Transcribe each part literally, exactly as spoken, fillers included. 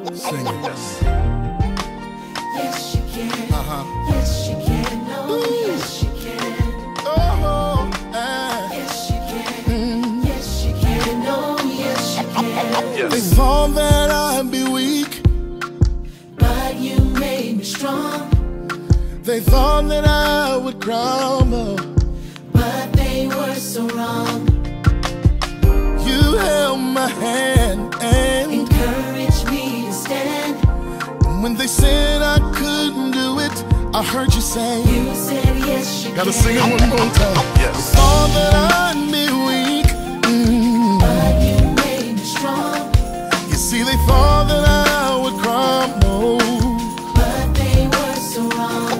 Sing it. Yes. Yes, you can. Uh-huh. Yes, you can. No, Ooh. yes, you can. Oh, uh, Yes, you can. Yes, you can. No, yes, you can. They Yes. thought that I'd be weak. But you made me strong. They thought that I would crumble. But they were so wrong. You held my hand, and Encourage me to stand. when they said I couldn't do it, I heard you say, You said yes, you gotta can. sing it one more time. Yes. Thought that I'd be weak. Mm. But you made me strong. You see, they thought that I would crumble. But they were so wrong.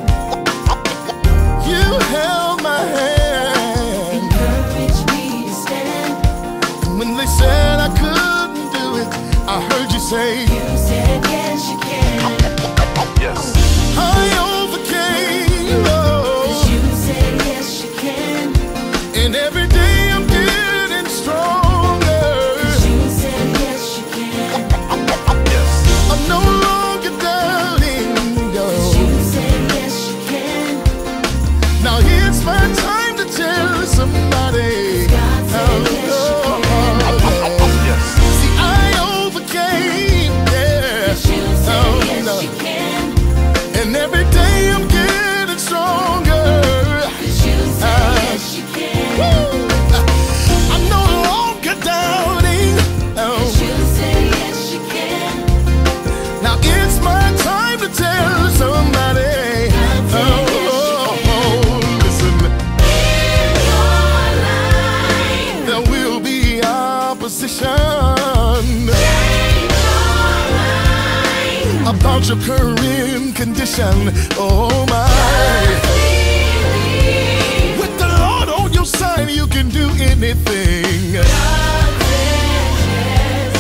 You held my hand. Encourage me to stand. When they said I couldn't do it, I heard you say, You said yes, you can. Yes. I overcame. Oh. 'Cause you said yes, you can. And every day I'm getting stronger. 'Cause you said yes, you can. Yes. I'm no longer doubting. No. 'Cause you said yes, you can. Now it's my time to tell somebody. God said yes, you can. Yes. See, I overcame. Yeah. 'Cause you said Oh, yes, no. you can. And every day I'm getting stronger. 'Cause you said yes, you can. I'm no longer doubting. Oh. 'Cause you said yes, you can. Now it's my time to tell somebody. Oh, oh, oh, listen, In your life, there will be opposition change your life. about your current condition. Oh my. Believe. With the Lord on your side, you can do anything. God said yes,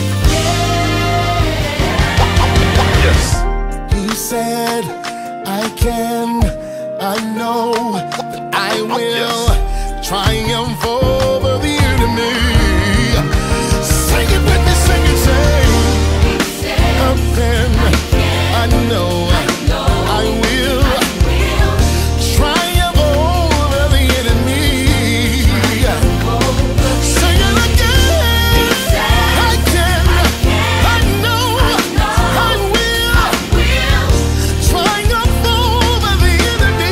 yes. Yes. He said, I can, I know that I will triumph over the enemy. Sing it with me, sing it, sing. He said, I can, I know, know I will will triumph over the enemy. over. Sing it again. I can, I know, I will Will triumph over the enemy.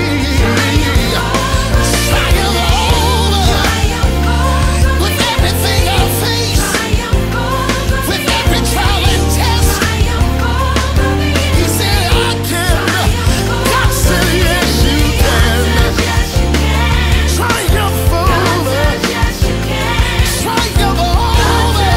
Triumph over with everything I face, with every trial and test. He said I can. God said yes, you can. Triumph over, triumph over.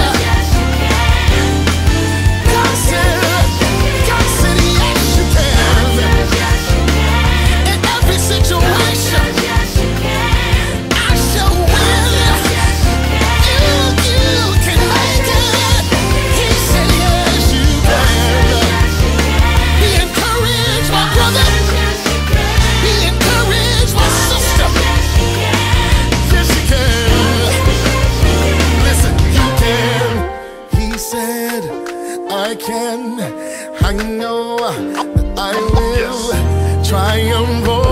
God said, God said yes, you can. In every situation, I shall win. You, you can make it. He said yes, you can. Be encouraged, my brother. Be encouraged, my sister. Yes, you can. Listen, you can. He said, I can. I know that I will triumph.